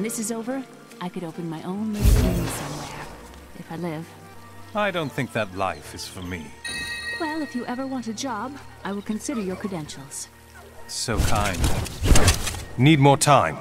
When this is over, I could open my own little inn somewhere, if I live. I don't think that life is for me. Well, if you ever want a job, I will consider your credentials. So kind. Need more time.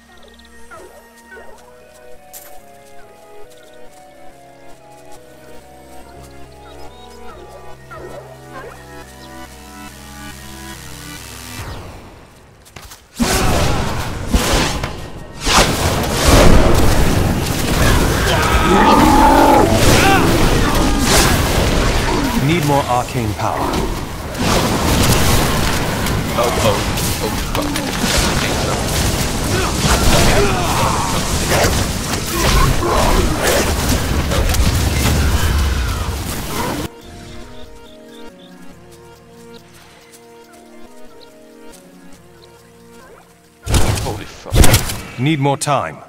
Need more arcane power. Oh, fuck. Holy fuck. Need more time.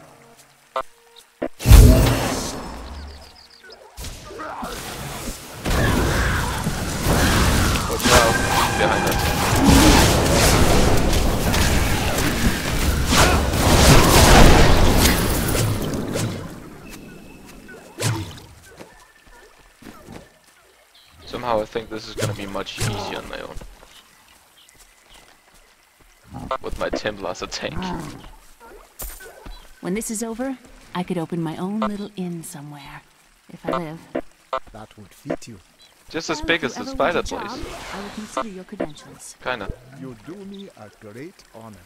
Watch out, behind us. Somehow I think this is gonna be much easier on my own. With my Templar as a tank. When this is over, I could open my own little inn somewhere, if I live. That would fit you. Just as Well, big if as you the ever want spider a job, place. I will consider your credentials. Kinda. You do me a great honor.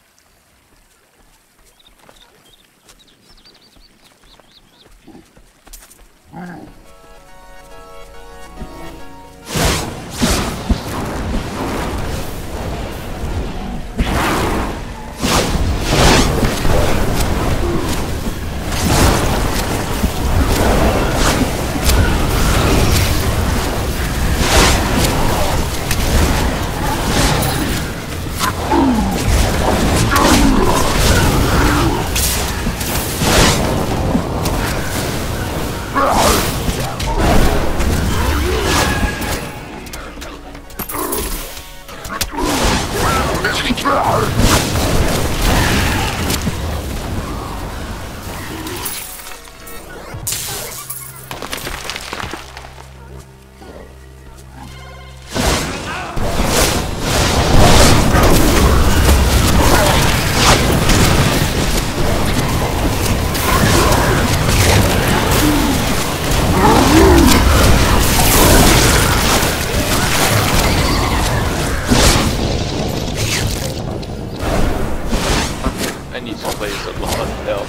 I need to play a lot of help.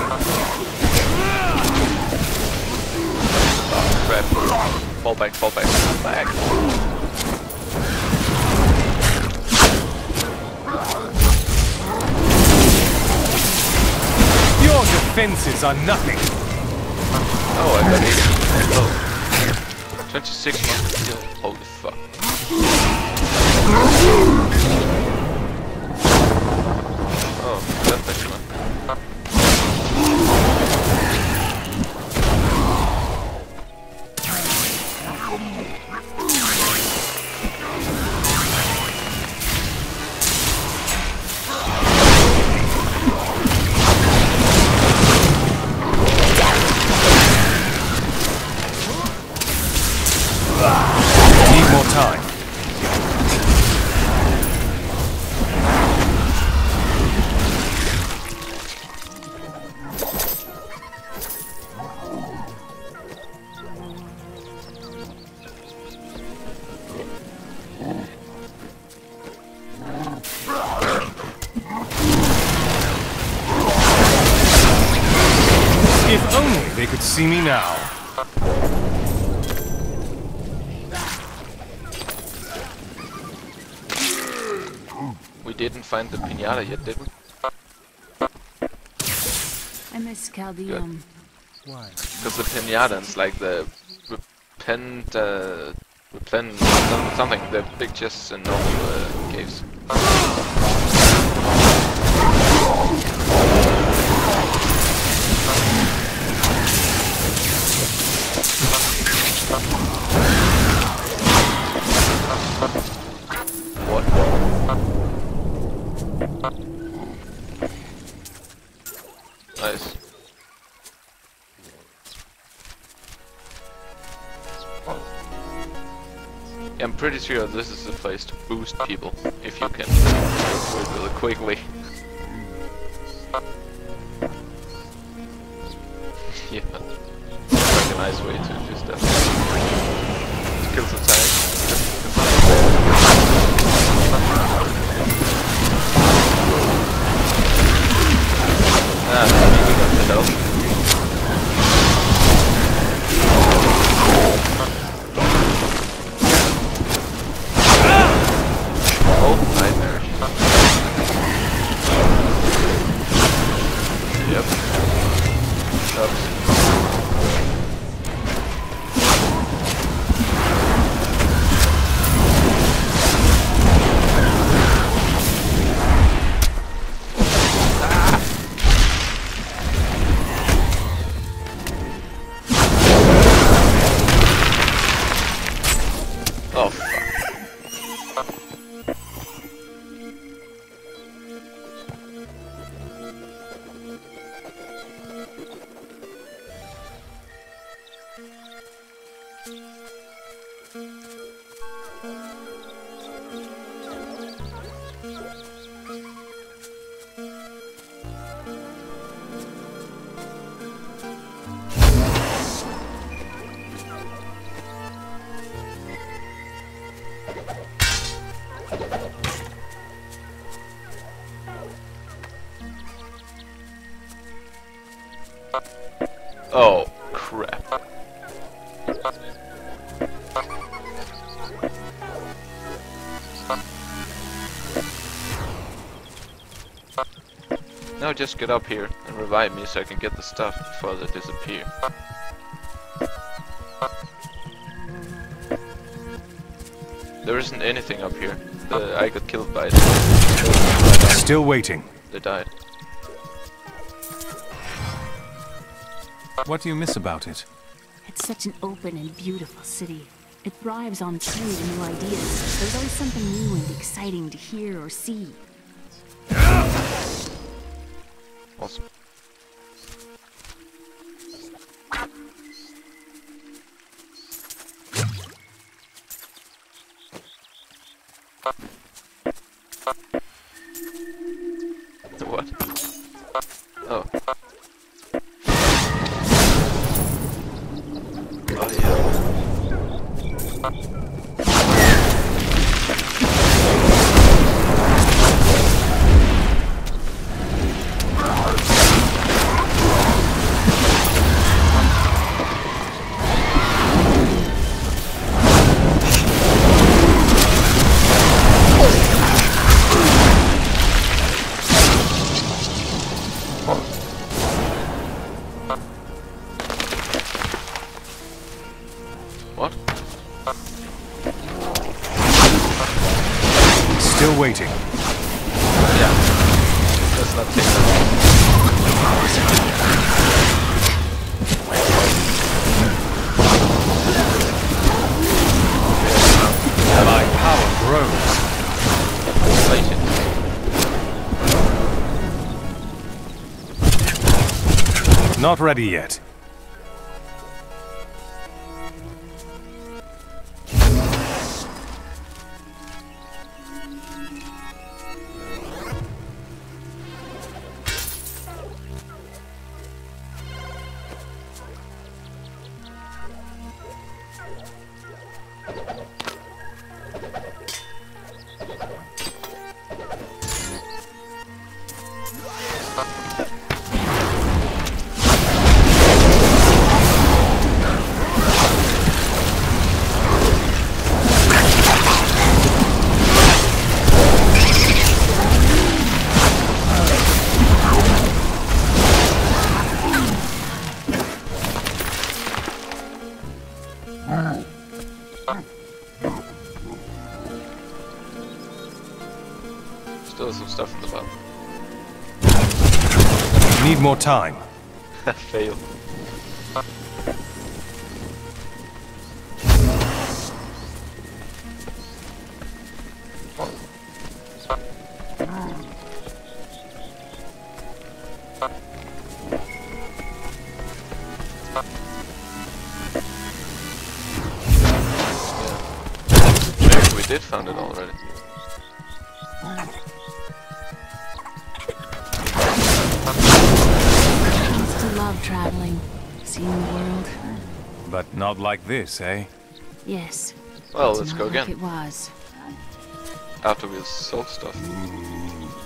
Oh crap. Fall back, fall back, fall back. Your defenses are nothing. Oh, I got 8. Oh. 26 months to kill. Holy fuck. Oh, that's actually fun. Need more time. If only they could see me now. We didn't find the pinata yet, did we? I miss Caldeum. Why? Because the pinata is like the replen something, the big chests in normal caves. What? Nice. pretty sure this is the place to boost people, if you can do it really quickly. Yeah, like a nice way to just kill some time. Maybe we got the help. Oh, nightmare. Yep. Oops. Oh, fuck. Oh, crap. Now just get up here and revive me so I can get the stuff before they disappear. There isn't anything up here. I got killed by it. Still waiting. They died. What do you miss about it? It's such an open and beautiful city. It thrives on true and new ideas. There's always something new and exciting to hear or see. Awesome. What? Oh. Oh yeah. What? Still waiting. Yeah. Let's not take that. My power grows. Not ready yet. Still some stuff in the bottom. Need more time. Fail. Maybe did found it already. I used to love traveling, seeing the world. But not like this, eh? Yes. Well, it's let's not go like again. it was. After we sold stuff.